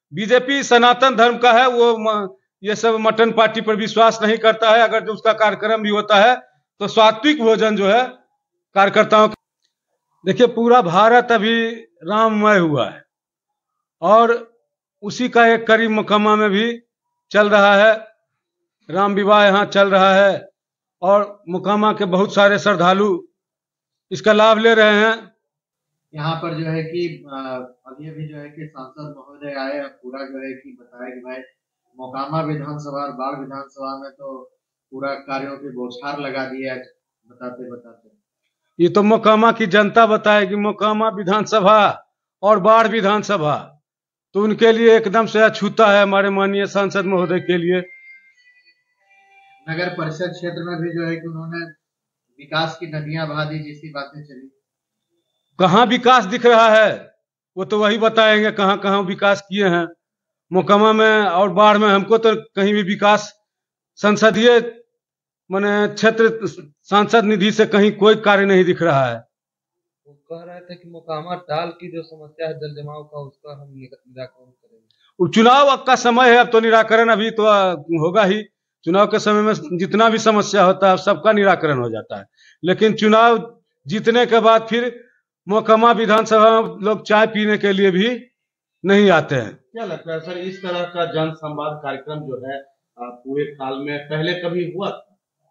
BJP सनातन धर्म का है, वो ये सब मटन पार्टी पर विश्वास नहीं करता है। अगर जो उसका कार्यक्रम भी होता है तो सात्विक भोजन जो है कार्यकर्ताओं। देखिए, पूरा भारत अभी राममय हुआ है और उसी का एक करीब मुकम्मा में भी चल रहा है। राम विवाह यहाँ चल रहा है और मुकामा के बहुत सारे श्रद्धालु इसका लाभ ले रहे हैं। यहाँ पर जो है कि अभी अभी जो है कि सांसद महोदय आए, पूरा जो है कि बताया कि भाई मोकामा विधानसभा और बाढ़ विधानसभा में तो पूरा कार्यों की बौछार लगा दिया है बताते बताते। ये तो मोकामा की जनता बताएगी। मोकामा विधानसभा और बाढ़ विधानसभा तो उनके लिए एकदम से अछूता है, हमारे माननीय सांसद महोदय के लिए। नगर परिषद क्षेत्र में भी जो है कि उन्होंने विकास की नदियां बहा दी जैसी बातें चली। कहाँ विकास दिख रहा है वो तो वही बताएंगे, कहाँ कहाँ विकास किए हैं। मोकामा में और बाढ़ में हमको तो कहीं भी विकास संसदीय माने क्षेत्र सांसद निधि से कहीं कोई कार्य नहीं दिख रहा है। वो कह रहे थे कि मोकामा टाल की जो समस्या है जल जमाव का, उसका हम निराकरण करेंगे। चुनाव का समय है, अब तो निराकरण अभी तो होगा ही। चुनाव के समय में जितना भी समस्या होता है सबका निराकरण हो जाता है, लेकिन चुनाव जीतने के बाद फिर मोकामा विधानसभा में लोग चाय पीने के लिए भी नहीं आते हैं। क्या लगता है सर, इस तरह का जन संवाद कार्यक्रम जो है पूरे काल में पहले कभी हुआ था?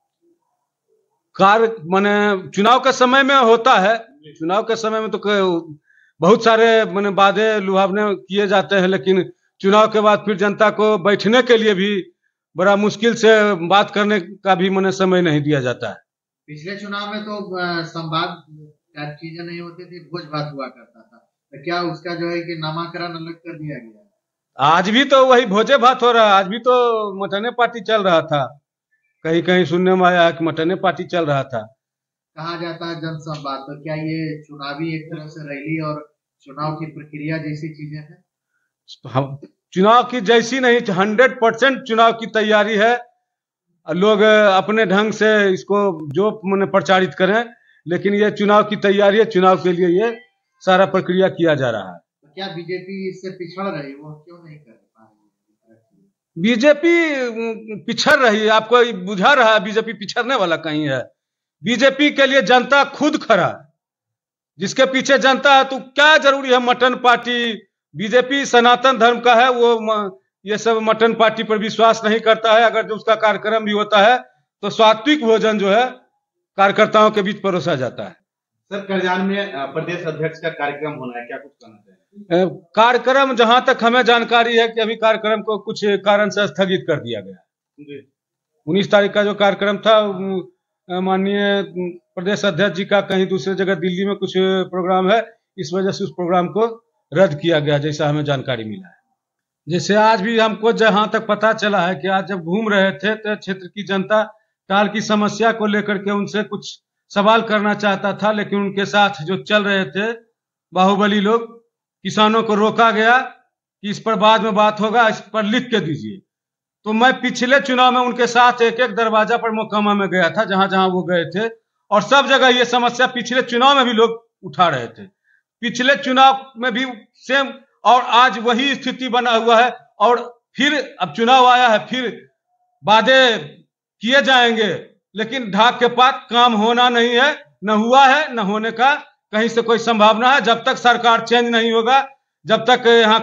कार्य माने चुनाव के समय में होता है। चुनाव के समय में तो बहुत सारे माने वादे लुभावने किए जाते हैं, लेकिन चुनाव के बाद फिर जनता को बैठने के लिए भी बड़ा मुश्किल से बात करने का भी माने समय नहीं दिया जाता है। पिछले चुनाव में तो संवाद चीजें नहीं होती थी, भोज भात हुआ करता था, तो क्या उसका जो है कि नामाकरण अलग कर दिया गया? आज भी तो वही भोजे भात हो रहा है। आज भी तो मटने पार्टी चल रहा था, कहीं कहीं सुनने में आया कि मटने पार्टी चल रहा था। कहा जाता है जन संवाद, तो क्या ये चुनावी एक तरह से रैली और चुनाव की प्रक्रिया जैसी चीजें हैं? चुनाव की जैसी नहीं, 100% चुनाव की तैयारी है। लोग अपने ढंग से इसको जो मैंने प्रचारित करें, लेकिन ये चुनाव की तैयारी है। चुनाव के लिए ये सारा प्रक्रिया किया जा रहा है। तो क्या बीजेपी इससे पिछड़ रही है? वो क्यों नहीं कर पा रही? बीजेपी पिछड़ रही है? आपको बुझा रहा है बीजेपी पिछड़ने वाला कहीं है? बीजेपी के लिए जनता खुद खड़ा है। जिसके पीछे जनता है तो क्या जरूरी है मटन पार्टी? बीजेपी सनातन धर्म का है, वो ये सब मटन पार्टी पर विश्वास नहीं करता है। अगर जो उसका कार्यक्रम भी होता है तो सात्विक भोजन जो है कार्यकर्ताओं के बीच परोसा जाता है। सर, करजान में प्रदेश अध्यक्ष का कार्यक्रम होना है, क्या कुछ कहना चाहिए? कार्यक्रम जहां तक हमें जानकारी है कि अभी कार्यक्रम को कुछ कारण से स्थगित कर दिया गया। 19 तारीख का जो कार्यक्रम था, माननीय प्रदेश अध्यक्ष जी का कहीं दूसरे जगह दिल्ली में कुछ प्रोग्राम है, इस वजह से उस प्रोग्राम को रद्द किया गया, जैसा हमें जानकारी मिला है। जैसे आज भी हमको जहां तक पता चला है कि आज जब घूम रहे थे तो क्षेत्र की जनता टाल की समस्या को लेकर के उनसे कुछ सवाल करना चाहता था, लेकिन उनके साथ जो चल रहे थे बाहुबली लोग, किसानों को रोका गया कि इस पर बाद में बात होगा, इस पर लिख के दीजिए। तो मैं पिछले चुनाव में उनके साथ एक एक दरवाजा पर मोकामा में गया था, जहां जहां वो गए थे, और सब जगह ये समस्या पिछले चुनाव में भी लोग उठा रहे थे। पिछले चुनाव में भी सेम, और आज वही स्थिति बना हुआ है। और फिर अब चुनाव आया है, फिर वादे किए जाएंगे, लेकिन ढाक के पास काम होना नहीं है, न हुआ है, न होने का कहीं से कोई संभावना है। जब तक सरकार चेंज नहीं होगा, जब तक यहाँ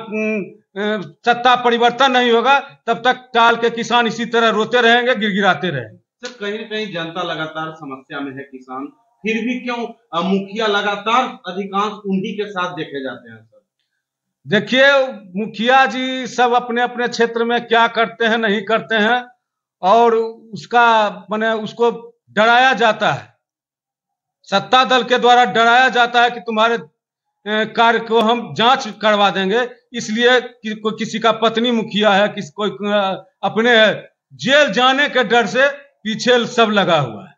सत्ता परिवर्तन नहीं होगा, तब तक टाल के किसान इसी तरह रोते रहेंगे, गिड़गिड़ाते रहेंगे। सर, कहीं न कहीं जनता लगातार समस्या में है, किसान, फिर भी क्यों मुखिया लगातार अधिकांश उन्हीं के साथ देखे जाते हैं? सर देखिए, मुखिया जी सब अपने अपने क्षेत्र में क्या करते हैं नहीं करते हैं, और उसका माने उसको डराया जाता है, सत्ता दल के द्वारा डराया जाता है कि तुम्हारे कार्य को हम जांच करवा देंगे। इसलिए कोई किसी का पत्नी मुखिया है, कोई अपने है, जेल जाने के डर से पीछे सब लगा हुआ है।